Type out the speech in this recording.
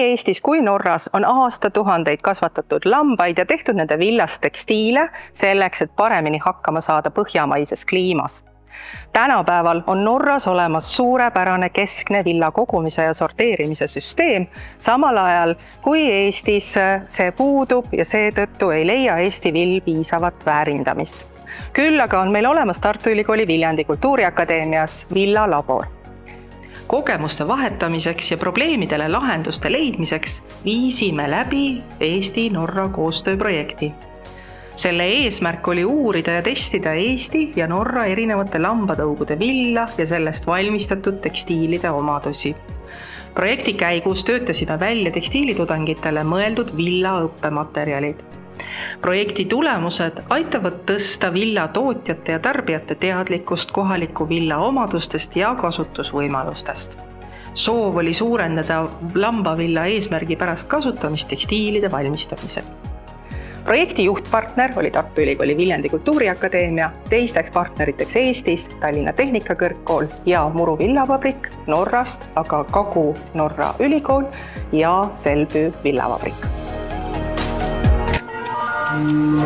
Eestis kui Norras on aastatuhandeid kasvatatud lambaid ja tehtud nende villast tekstiile selleks, et paremini hakkama saada põhjamaises kliimas. Tänapäeval on Norras olemas suurepärane keskne villa kogumise ja sorteerimise süsteem, samal ajal kui Eestis see puudub ja seetõttu ei leia Eesti vill piisavat väärindamist. Küll aga on meil olemas Tartu Ülikooli Viljandi Kultuuriakadeemias villalabor. Kogemuste vahetamiseks ja probleemidele lahenduste leidmiseks viisime läbi Eesti-Norra koostööprojekti. Selle eesmärk oli uurida ja testida Eesti ja Norra erinevate lambatõugude villa ja sellest valmistatud tekstiilide omadusi. Projekti käigus töötasime välja tekstiilitudengitele mõeldud villa õppematerjalid. Projekti tulemused aitavad tõsta villatootjate ja tarbijate teadlikkust kohaliku villa omadustest ja kasutusvõimalustest. Soov oli suurendada lambavilla eesmärgi pärast kasutamist tekstiilide valmistamisel. Projekti juhtpartner oli Tartu Ülikooli Viljandi Kultuuriakadeemia, teisteks partneriteks Eestis Tallinna Tehnikakõrgkool ja Muru villavabrik, Norrast aga Kagu-Norra ülikool ja Selbü villavabrik.